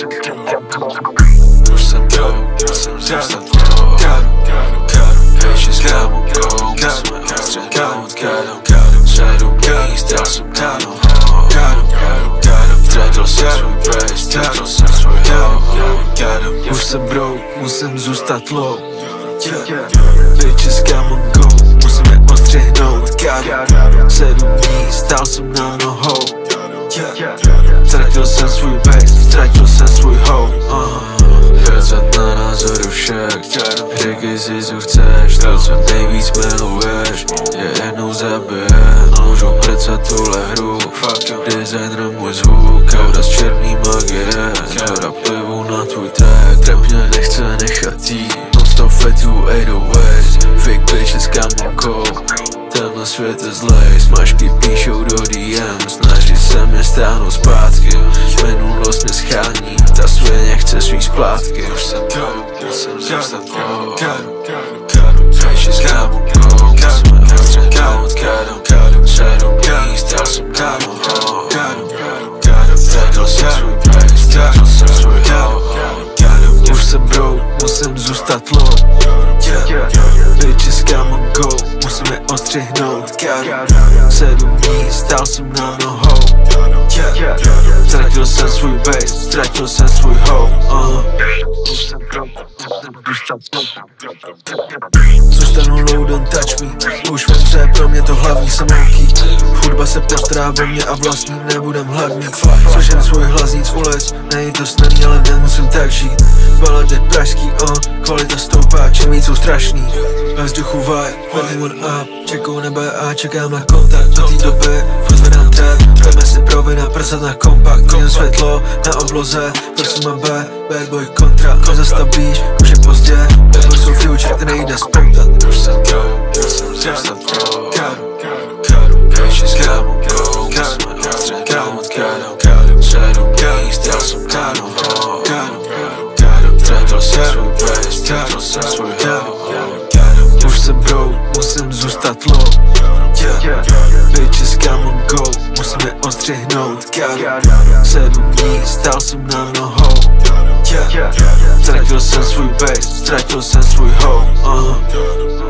Už jsem broke, musím zůstat low. Pěši s kámou go, musíme odstřihnout kádu. Řadu míst, já jsem káno. Ztratil jsem svůj base, ztratil jsem svůj hope. Už jsem broke, musím zůstat low. Pěši s kámou go, musíme odstřihnout kádu. Řadu míst, stál jsem na nohou. Ztratil jsem svůj base, ztratil jsem svůj hope. Pracovat na názoru však, řekej si co chceš, to co nejvíc miluješ je jednou zabije. Můžu pracovat tuhle hru, designer můj zvuk, kauda z černý magie, kauda plivu na tvůj tag. Rap mě nechce nechat jít, non-stop fetu 808, fake bitches kámokou. Tenhle svět je zlej, smažky píšou do DM, snaží se mě stáhnout zpátky. Minulost mě schání, ta svěně chce svý splátky. Už jsem broke, musím zůstat low. Pěši s kámou go, musíme odstřihnout kádu. Řadu míst, já jsem kámo. Ztratil jsem svůj base, ztratil jsem svůj hope. Už jsem broke, musím zůstat low. Pěši s kámou go, musíme odstřihnout kádu. Řadu míst, stál jsem na nohou. Ztratil jsem svůj base, ztratil jsem svůj hope. Zůstanu low, don't touch me. Už vím, co je pro mě to hlavní samouky. Hudba se postará o mě a vlastně nebudem hladný. Slyším svůj hlas nic ulic, není to snadný, ale nemusím tak žít. Balady pražský, kvalita stoupá, čím víc jsou strašný. Ve vzduchu vibe, letting one up, čekou nebe a čekám na kontakt. Do té doby furt zvedám trap, jdeme si provina, prsat na kompakt. Vidím světlo na obloze, proč mám Badboy kontra. Nezastavíš, už je pozdě, Badboy jsou future, ty nejde spoutat. Už jsem broke, musím zůstat low. Pěši s kámou go, musíme odstřihnout kádu. Řadu míst, já jsem káno. Ztratil jsem svůj base, ztratil jsem svůj hope. Už jsem broke, musím zůstat low. Pěši s kámou go, musíme odstřihnout kádu. Řadu míst, stál jsem na nohou. Ztratil jsem svůj base, ztratil jsem svůj hope.